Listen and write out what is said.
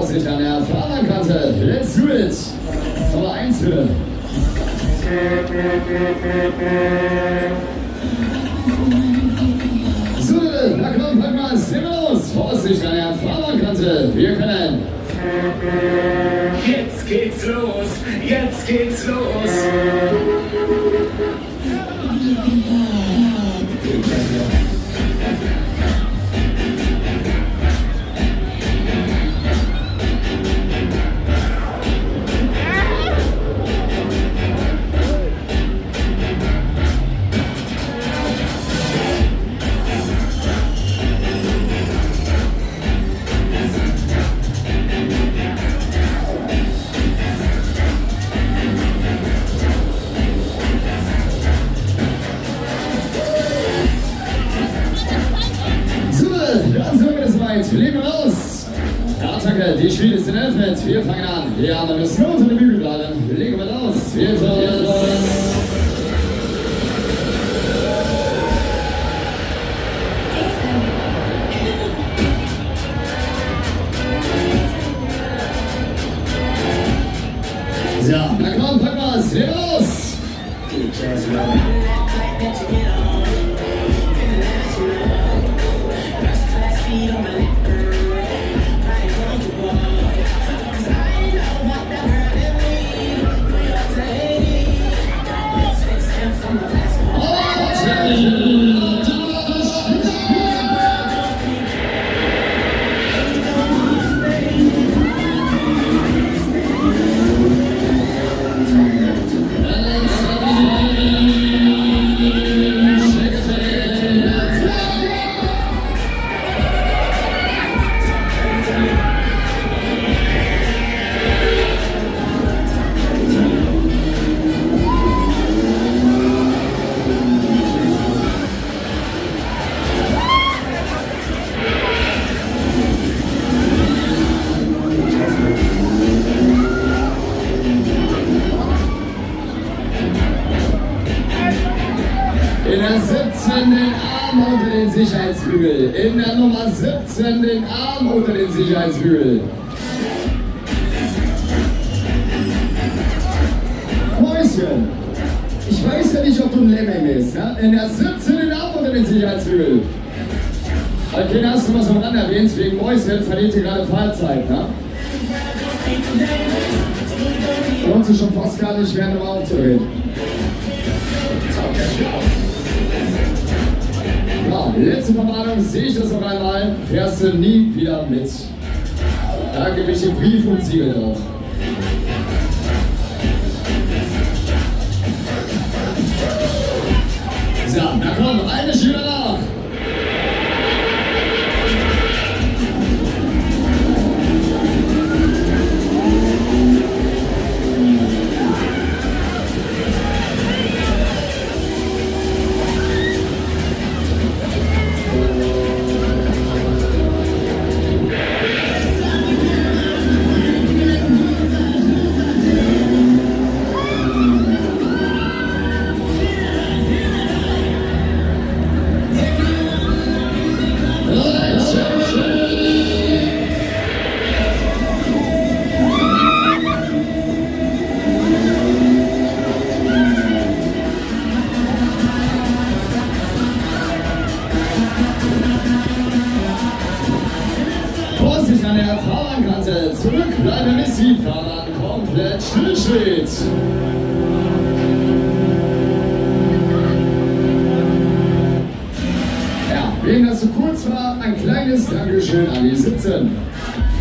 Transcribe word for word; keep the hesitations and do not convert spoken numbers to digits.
Vorsicht an der Fahrerkante. Let's do it. Nummer eins bitte. So, na komm, pack mal, nehmen wir los. Vorsicht an der Fahrerkante. Wir können. Jetzt geht's los. Jetzt geht's los. Leben raus! Attacke, die Spiel ist eröffnet. Wir fangen an. Ja, wir müssen nur unter den Bügel bleiben. Legen wir los. Wir los. So, na komm, pack mal's. Legen wir los! In der siebzehn den Arm unter den Sicherheitsbügel. In der Nummer siebzehn den Arm unter den Sicherheitsbügel. Mäuschen, ich weiß ja nicht, ob du ein Lemming bist. Ja? In der siebzehn den Arm unter den Sicherheitsbügel. Als Kind hast du was am Rand erwähnt, wegen Mäuschen verliert ihr gerade Fahrzeit. Ne? Lohnt sich schon fast gar nicht, während um aufzureden. Ja, letzte Verwarnung, sehe ich das noch einmal, fährst du nie wieder mit. Da gebe ich den Brief und Siegel drauf. So, na komm, eine Schüler nach. Vorsicht an der Fahrbahnkante, zurückbleiben bis die Fahrbahn komplett still steht. Ja, wegen das zu kurz war, ein kleines Dankeschön an die siebzehn.